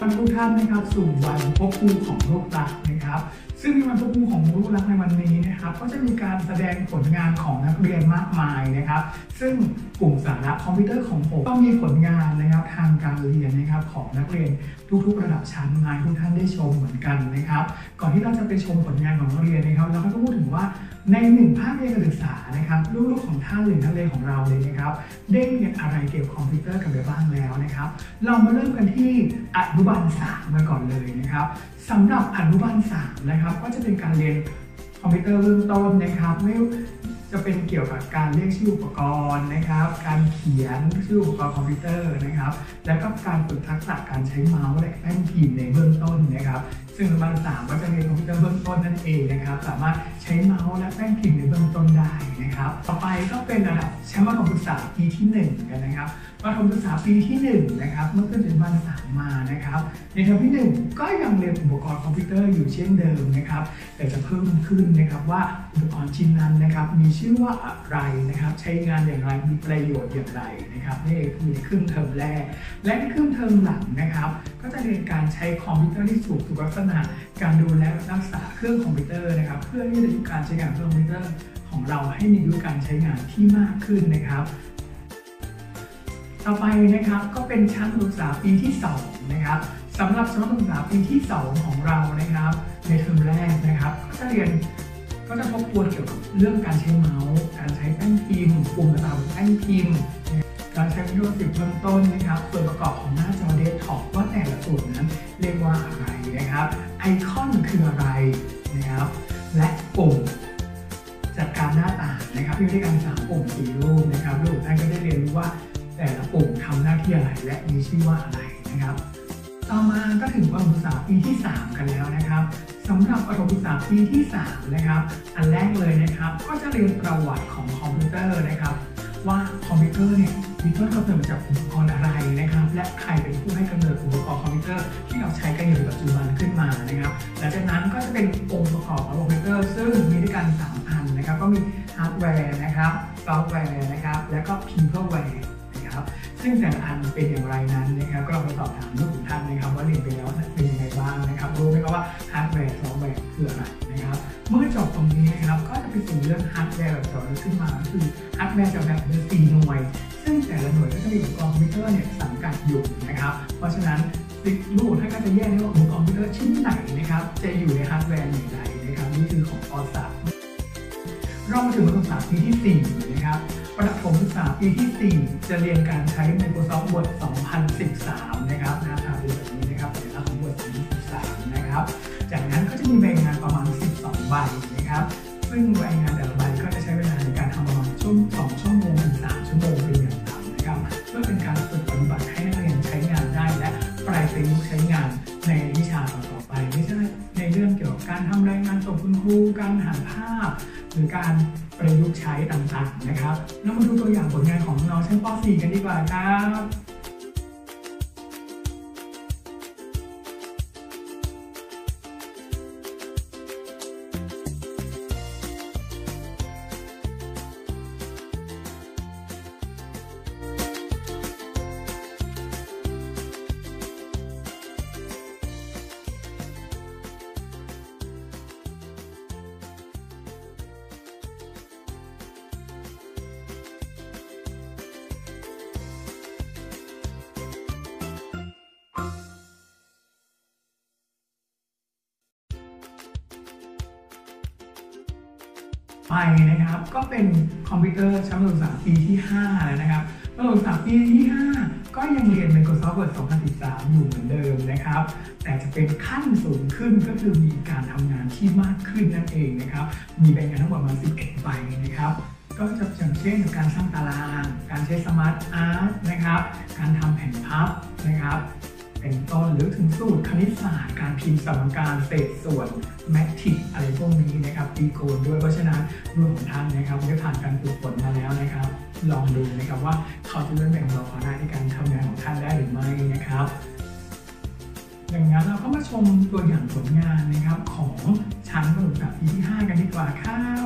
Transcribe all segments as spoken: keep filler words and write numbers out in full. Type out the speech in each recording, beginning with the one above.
ทุกท่านนะครับสู่วันพบครูของลูกรักนะครับซึ่งในวันพบครูของลูกรักในวันนี้นะครับก็จะมีการแสดงผลงานของนักเรียนมากมายนะครับซึ่งกลุ่มสาระคอมพิวเตอร์ของผมก็มีผลงานนะครับทางการเรียนนะครับของนักเรียนทุกๆระดับชั้นมาให้ทุกท่านได้ชมเหมือนกันนะครับก่อนที่เราจะไปชมผลงานของนักเรียนนะครับเราก็ต้องพูดถึงว่าในหนึ่งภาคเรียนการศึกษานะครับลูกๆของท่านหรือนักเรียนของเราเลยนะครับได้เรียนอะไรเกี่ยวกับคอมพิวเตอร์กันไปบ้างแล้วนะครับเรามาเริ่มกันที่อนุบาลสามมาก่อนเลยนะครับสำหรับอนุบาลสามนะครับก็จะเป็นการเรียนคอมพิวเตอร์เบื้องต้นนะครับไม่จะเป็นเกี่ยวกับการเรียกชื่ออุปกรณ์นะครับการเขียนชื่ออุปกรณ์คอมพิวเตอร์นะครับและก็การฝึกทักษะการใช้เมาส์และแป้นพิมพ์ในเบื้องต้นนะครับซึ่งอนุบาลสามก็จะเรียนคอมพิวเตอร์เบื้องต้นนั่นเองนะครับสามารถใช้เมาส์และแป้นพิมพ์ในเบื้องต้นได้นะครับต่อไปก็เป็นระดับชั้นประถมศึกษาปีที่หนึ่งกันนะครับประถมศึกษาปีที่หนึ่งนะครับเมื่อขึ้นจากอนุบาลสามมานะครับในเทอมที่หนึ่งก็ยังเรียนอุปกรณ์คอมพิวเตอร์อยู่เช่นเดิมนะครับแต่จะเพิ่มขึ้นนะครับว่าอุปกรณ์ชิ้นนั้นนะครับมีชื่อว่าอะไรนะครับใช้งานอย่างไรมีประโยชน์อย่างไรนะครับนี่คือในครึ่งเทอมแรกและในครึ่งเทอมหลังนะครับก็จะเรียนการใช้คอมพิวเตอร์ที่ถูกสุขลักษณะการดูแลรักษาเครื่องคอมพิวเตอร์นะครับเพื่อที่จะมีการใช้งานเครื่องคอมพิวเตอร์ของเราให้มีอายุการใช้งานที่มากขึ้นนะครับต่อไปนะครับก็เป็นชั้นศึกษาปีที่สองนะครับสำหรับชั้นศึกษาปีที่สองของเรานะครับในเทอมแรกนะครับก็จะเรียนก็จะทบทวนเกี่ยวกับเรื่องการใช้เมาส์การใช้แป้นพิมพ์ปุ่มต่างๆแป้นพิมพ์การใช้วิดีโอสิบเบื้องต้นนะครับส่วนประกอบของหน้าจอเดสก์ท็อปว่าแต่ละส่วนนั้นเรียกว่าอะไรนะครับไอคอนคืออะไรนะครับและปุ่มจัดการหน้าต่างนะครับที่ได้การสามปุ่มสี่รูปนะครับลูกท่านก็ได้เรียนรู้ว่าแต่ละปุ่มทำหน้าที่อะไรและมีชื่อว่าอะไรนะครับต่อมาก็ถึงประถมศึกษาปีที่สามกันแล้วนะครับสำหรับประถมศึกษาปีที่สามนะครับอันแรกเลยนะครับก็จะเรียนประวัติของคอมพิวเตอร์นะครับว่าคอมพิวเตอร์เนี่ยมีต้นกำเนิดมาจากอุปกรณ์อะไรนะครับและใครเป็นผู้ให้กำเนิดอุปกรณ์คอมพิวเตอร์ที่เราใช้กันอยู่ในปัจจุบันขึ้นมานะครับหลังจากนั้นก็จะเป็นองค์ประกอบของคอมพิวเตอร์ซึ่งมีด้วยกันสามอันนะครับก็มีฮาร์ดแวร์นะครับซอฟต์แวร์นะครับและก็พีเพิลแวร์ซึ่งแต่ละอันเป็นอย่างไรนั้นนะครับก็ลองไปสอบถามลูกของท่านนะครับว่าเรียนไปแล้วเป็นยังไงบ้างนะครับรู้ไหมครับว่าฮาร์ดแวร์ซอฟต์แวร์คืออะไรนะครับเมื่อจบตรงนี้นะครับก็จะไปสู่เรื่องฮาร์ดแวร์แบบต่อเนื่องขึ้นมาก็คือฮาร์ดแวร์จะแบ่งเป็นสี่หน่วยซึ่งแต่ละหน่วยก็จะมีอุปกรณ์คอมพิวเตอร์เนี่ยสังกัดอยู่นะครับเพราะฉะนั้นลูกท่านก็จะแยกได้ว่าอุปกรณ์คอมพิวเตอร์ชิ้นไหนนะครับจะอยู่ในฮาร์ดแวร์อย่างไรนะครับนี่คือของป.สามเรามาถึงประถมศึกษาปีที่สี่นะครับประถมศึกษาปีที่สี่จะเรียนการใช้ Microsoft Word สองพันสิบสามนะครับหน้าตาเป็นแบบนี้นะครับสัญลักษณ์ของ Word สองพันสิบสามนะครับจากนั้นก็จะมีใบงานประมาณสิบสองใบนะครับซึ่งใบงานแต่ละใบก็จะใช้เวลาในการทำประมาณช่วงสองชั่วโมงถึงสามชั่วโมงเป็นอย่างต่ำนะครับเพื่อเป็นการฝึกปฏิบัติให้นักเรียนใช้งานได้และไปประยุกต์ใช้งานในวิชาต่อๆไปไม่ใช่ในเรื่องเกี่ยวกับการทำรายงานส่งคุณครูการหาภาพหรือการประยุกต์ใช้ต่างๆนะครับแล้วมาดูตัวอย่างผลงานของน้องชั้นป.สี่ กันดีกว่าครับไปนะครับก็เป็นคอมพิวเตอร์ชั้นประถมศึกษาปีที่ห้าแล้วนะครับประถมศึกษาปีที่ห้าก็ยังเรียน Microsoft Word สองพันสิบสามอยู่เหมือนเดิมนะครับแต่จะเป็นขั้นสูงขึ้นก็คือมีการทำงานที่มากขึ้นนั่นเองนะครับมีใบงานทั้งหมดมาสิบเอ็ดใบนะครับก็จะอย่างเช่นการสร้างตารางการใช้สมาร์ทอาร์ตนะครับการทำแผ่นพับนะครับเป็นต้นหรือถึงสูตรคณิตศาสตร์การพิมพ์สมการเศษส่วนแมทริกอะไรพวกนี้นะครับตีโกณด้วยเพราะฉะนั้นรุ่นของท่านนะครับได้ผ่านการฝึกฝนมาแล้วนะครับลองดูนะครับว่าเขาจะเลื่อนแบ่งเบาภาระในการทำงานของท่านได้หรือไม่นะครับอย่างนั้นเราก็มาชมตัวอย่างผลงานนะครับของชั้นประถมศึกษาปีที่ห้ากันดีกว่าครับ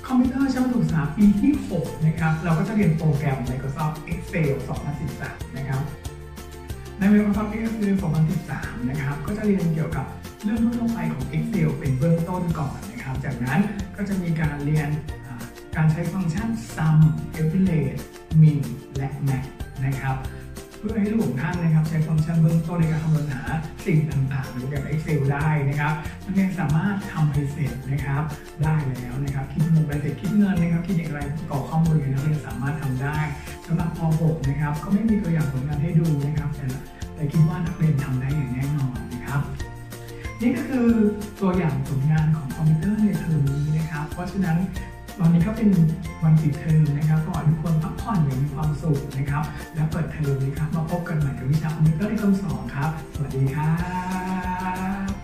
คอมพิวเตอร์ชั้นประถมศึกษาปีที่หกนะครับเราก็จะเรียนโปรแกรม Microsoft Excel สองพันสิบสามนะครับใน Microsoft Excel สองพันสิบสามนะครับก็จะเรียนเกี่ยวกับเรื่องทั่วไปของ Excel เป็นเบื้องต้นก่อนนะครับจากนั้นก็จะมีการเรียนการใช้ฟังก์ชัน sum average min และ max นะครับเพื่อให้ลูกของท่านนะครับใช้ฟังก์ชันเบื้องต้นในการคำนวณหาสิ่งต่างๆในโปรแกรม Excel ได้นะครับนักเรียนสามารถทำให้เสร็จนะครับได้แล้วนะครับคิดเงินไปเสร็จคิดเงินนะครับคิดอย่างไรกรอกข้อมูลอย่างนักเรียนสามารถทำได้สำหรับป หกนะครับก็ไม่มีตัวอย่างผลงานให้ดูนะครับแต่แต่คิดว่านักเรียนทำได้อย่างแน่นอนนะครับนี่ก็คือตัวอย่างผลงานของคอมพิวเตอร์ในเทอมนี้นะครับเพราะฉะนั้นวันนี้ก็เป็นวันปิดเทอมนะครับก็ขอให้ทุกคนพักผ่อนอย่างมีความสุขนะครับและเปิดเทอมนะครับมาพบกันใหม่กับวิชาคอมพิวเตอร์ในเทอมสองครับสวัสดีครับ